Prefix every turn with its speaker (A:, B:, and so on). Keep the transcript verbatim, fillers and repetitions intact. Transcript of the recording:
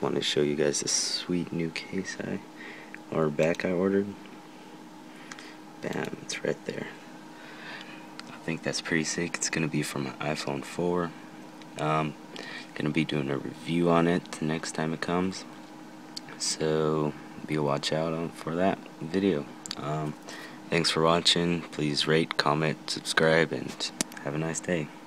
A: Want to show you guys this sweet new case I or back I ordered. Bam, it's right there. I think that's pretty sick. It's gonna be for my iPhone four. Um, gonna be doing a review on it the next time it comes, so be a watch out on for that video. Um, thanks for watching. Please rate, comment, subscribe, and have a nice day.